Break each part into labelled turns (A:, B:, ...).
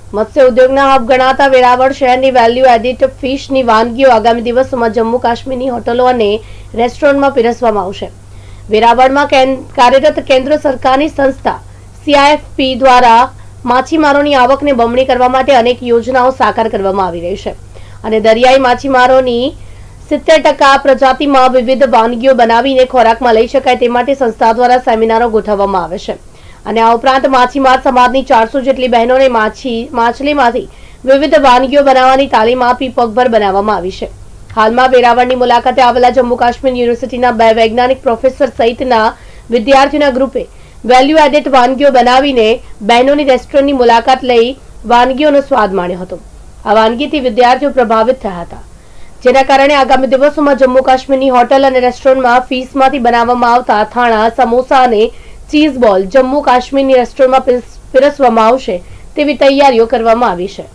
A: મત્સ્ય ઉદ્યોગના હબ ગણાતા વેરાવળ શહેરની વેલ્યુ એડિડ ફિશની વાનગીઓ આગામી દિવસોમાં જમ્મુ કાશ્મીરની હોટલો અને રેસ્ટોરન્ટમાં પીરસવામાં આવશે। વેરાવળમાં કાર્યરત કેન્દ્ર સરકારની સંસ્થા CIFP દ્વારા માછીમારોની આવકને બમણી કરવા માટે અનેક યોજનાઓ સાકાર કરવામાં આવી રહી છે અને દરિયાઈ માછીમારોની 70% પ્રજાતિમાં વિવિધ વાનગીઓ બનાવીને ખોરાકમાં લઈ શકાય તે માટે સંસ્થા દ્વારા સેમિનારો ગોઠવવામાં આવે છે અને આ ઉપરાંત માછીમાર સમાજની 400 જેટલી બહેનોને માછલીમાંથી વિવિધ વાનગીઓ બનાવવાની તાલીમ આપી પગભર બનાવવામાં આવી છે। હાલમાં વેરાવળની મુલાકાતે આવેલા જમ્મુ કાશ્મીર યુનિવર્સિટીના 2 વૈજ્ઞાનિક પ્રોફેસર સહિતના વિદ્યાર્થીઓના ગ્રુપે વેલ્યુ એડેડ વાનગીઓ બનાવીને બહેનોની રેસ્ટોરન્ટની મુલાકાત લઈ વાનગીઓનો સ્વાદ માણ્યો હતો। આ વાનગીથી વિદ્યાર્થીઓ પ્રભાવિત થયા હતા, જેના કારણે આગામી દિવસોમાં જમ્મુ કાશ્મીરની હોટલ અને રેસ્ટોરન્ટમાં ફિશમાંથી બનાવવામાં આવતા અથાણા, સમોસા અને ચીઝ બોલ જમ્મુ કાશ્મીરની રેસ્ટોરન્ટમાં પીરસવામાં આવશે તેવી તૈયારીઓ કરવામાં આવી છે।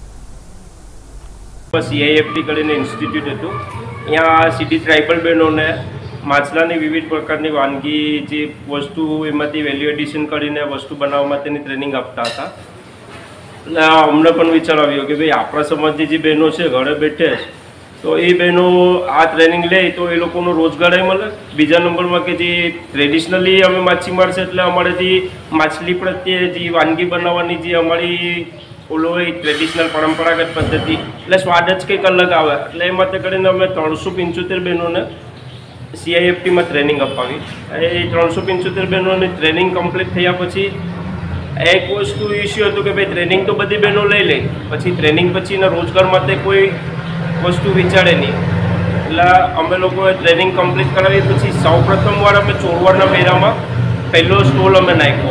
B: CIFP કરીને ઇન્સ્ટિટ્યૂટ હતું, અહીંયા સીધી ટ્રાઇબલ બહેનોને માછલાની વિવિધ પ્રકારની વાનગી જે વસ્તુ એમાંથી વેલ્યુ એડિશન કરીને વસ્તુ બનાવવા માટેની ટ્રેનિંગ આપતા હતા। એટલે અમને પણ વિચાર આવ્યો કે ભાઈ આપણા સમાજની જે બહેનો છે ઘરે બેઠે તો એ બહેનો આ ટ્રેનિંગ લે તો એ લોકોનો રોજગાર મળે। બીજા નંબરમાં કે જે ટ્રેડિશનલી અમે માછીમાર છે એટલે અમારે જે માછલી પ્રત્યે જે વાનગી બનાવવાની જે અમારી ઓલો એ ટ્રેડિશનલ પરંપરાગત પદ્ધતિ એટલે સ્વાદ જ કંઈક અલગ આવે। એટલે એ માટે કરીને અમે 375 બહેનોને CIFPમાં ટ્રેનિંગ અપાવી। એ 375 બહેનોની ટ્રેનિંગ કમ્પ્લીટ થયા પછી એક વસ્તુ ઇસ્યુ હતું કે ભાઈ ટ્રેનિંગ તો બધી બહેનો લઈ લે, પછી ટ્રેનિંગ પછીના રોજગાર માટે કોઈ વસ્તુ વિચારે નહીં। એટલે અમે લોકોએ ટ્રેનિંગ કમ્પ્લીટ કરાવી પછી સૌ પ્રથમવાર અમે ચોરવાડના મેળામાં પહેલો સ્ટોલ અમે નાખ્યો।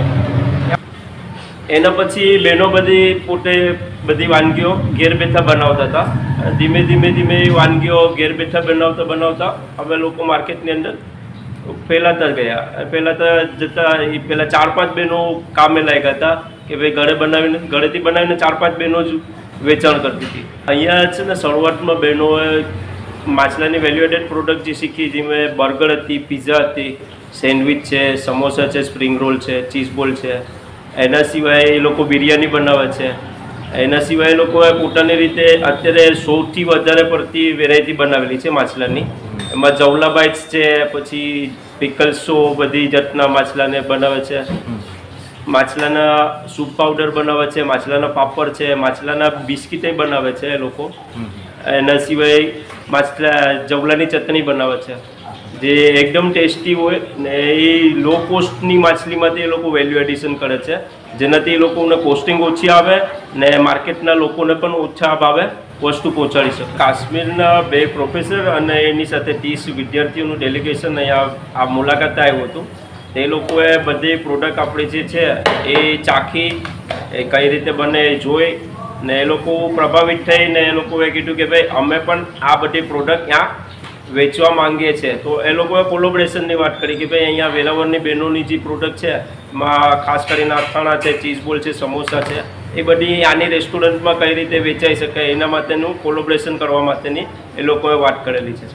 B: એના પછી બહેનો બધી પોતે બધી વાનગીઓ ઘેર બેઠા બનાવતા હતા। ધીમે ધીમે વાનગીઓ ઘેર બેઠા બનાવતા અમે લોકો માર્કેટની અંદર ફેલાતા ગયા। ફેલાતા જતા પહેલાં 4-5 બહેનો કામે લાગ્યા હતા કે ભાઈ ઘરેથી બનાવીને 4-5 બહેનો જ વેચાણ કરતી હતી। અહીંયા છે ને શરૂઆતમાં બહેનોએ માછલાની વેલ્યુ એડેડ પ્રોડક્ટ જે શીખી, જેમાં બર્ગર હતી, પિઝા હતી, સેન્ડવિચ છે, સમોસા છે, સ્પ્રિંગ રોલ છે, ચીઝ બોલ છે। એના સિવાય એ લોકો બિરયાની બનાવે છે। એના સિવાય એ લોકોએ પોતાની રીતે અત્યારે 100થી વધારે પડતી વેરાયટી બનાવેલી છે માછલાની। એમાં જવલા બાઇટ્સ છે, પછી પિકલ્સો બધી જાતના માછલાને બનાવે છે, માછલાના સૂપ પાવડર બનાવે છે, માછલાના પાપડ છે, માછલાના બિસ્કિટે બનાવે છે એ લોકો। એના સિવાય જવલાની ચટણી બનાવે છે જે એકદમ ટેસ્ટી હોય ને એ લો કોસ્ટની માછલીમાંથી એ લોકો વેલ્યુ એડિશન કરે છે, જેનાથી એ લોકોને કોસ્ટિંગ ઓછી આવે ને માર્કેટના લોકોને પણ ઓછા ભાવે વસ્તુ પહોંચાડી શકે। કાશ્મીરના 2 પ્રોફેસર અને એની સાથે 30 વિદ્યાર્થીઓનું ડેલિગેશન અહીંયા આ મુલાકાતે આવ્યું હતું। તે લોકોએ બધી પ્રોડક્ટ આપણી જે છે એ ચાખી, એ કઈ રીતે બને એ જોઈ ને એ લોકો પ્રભાવિત થઈને એ લોકોએ કીધું કે ભાઈ અમે પણ આ બધી પ્રોડક્ટ ત્યાં વેચવા માંગીએ છીએ। તો એ લોકોએ કોલોબરેશનની વાત કરી કે ભાઈ અહીંયા વેરાવળની બહેનોની જે પ્રોડક્ટ છે એમાં ખાસ કરીને અથાણા છે, ચીઝ બોલ છે, સમોસા છે, એ બધી આની રેસ્ટોરન્ટમાં કઈ રીતે વેચાઈ શકાય એના માટેનું કોલોબરેશન કરવા માટેની એ લોકોએ વાત કરેલી છે।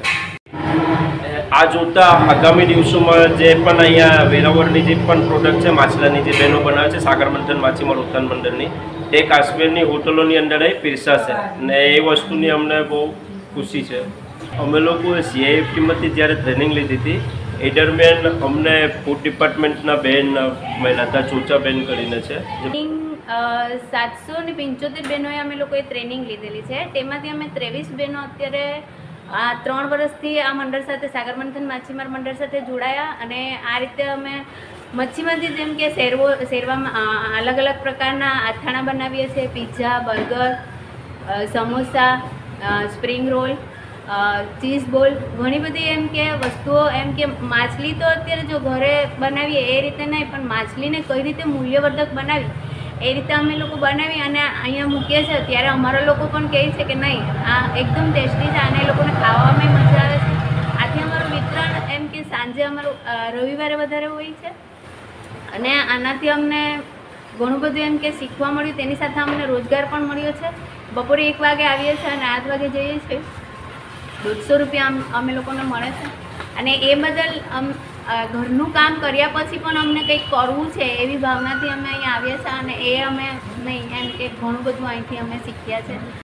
B: આ જોતા આગામી દિવસોમાં જે પણ અહીંયા વેરાવળની જે પણ પ્રોડક્ટ છે માછલાની જે બહેનો બનાવે છે સાગર મંથન માછીમાર ઉત્થાન મંડળની, તે કાશ્મીરની હોટલોની અંદર પીરસાશે ને એ વસ્તુની અમને બહુ ખુશી છે। અમે લોકોએ CIFPમાંથી જ્યારે ટ્રેનિંગ લીધી હતી એ દરમિયાન અમને ફૂડ ડિપાર્ટમેન્ટના બેન મળ્યા હતા, ચોચાબેન કરીને છે।
C: 775 બહેનોએ અમે લોકોએ ટ્રેનિંગ લીધેલી છે। તેમાંથી અમે 23 બહેનો અત્યારે 3 વર્ષથી આ મંડળ સાથે સાગર મંથન માછીમાર મંડળ સાથે જોડાયા અને આ રીતે અમે મચ્છીમાંથી જેમ કે શેરવામાં અલગ અલગ પ્રકારના અથાણા બનાવીએ છીએ, pizza, burger, samosa, spring roll, cheese ball, ઘણી બધી એમ કે વસ્તુઓ એમ કે માછલી તો અત્યારે જો ઘરે બનાવીએ એ રીતે નહીં, પણ માછલીને કઈ રીતે મૂલ્યવર્ધક બનાવી એ રીતે અમે લોકો બનાવી અને અહીંયા મૂકીએ છીએ। ત્યારે અમારા લોકો પણ કહે છે કે નહીં આ એકદમ ટેસ્ટી છે અને એ લોકોને ખાવામાં મજા આવે છે। આથી અમારું વિતરણ એમ કે સાંજે અમારું રવિવારે વધારે હોય છે અને આનાથી અમને ઘણું બધું એમ કે શીખવા મળ્યું, તેની સાથે અમને રોજગાર પણ મળ્યો છે। બપોરે 1 વાગે આવીએ છીએ અને 8 વાગે જઈએ છીએ। 150 રૂપિયા અમે લોકોને મળે છે અને એ બદલ ઘરનું કામ કર્યા પછી પણ અમને કંઈક કરવું છે એવી ભાવનાથી અમે અહીંયા આવ્યા છીએ અને એ અમે નહીં, એમ કે ઘણું બધું અહીંથી અમે શીખ્યા છે